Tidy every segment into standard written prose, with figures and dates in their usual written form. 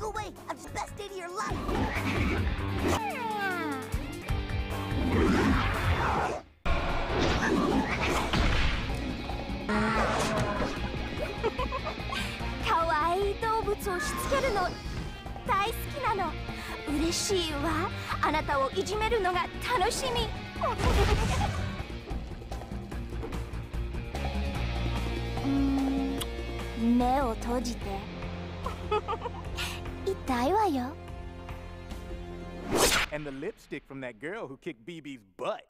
Go away. I'm the best day of your life. 可愛い動物をしつけるの大好きなの。嬉しいわ。あなたをいじめるのが楽しみ。目を閉じて。痛いわよ。 And the lipstick from that girl who kicked BB's butt.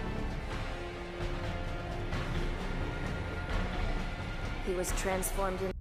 He was transformed in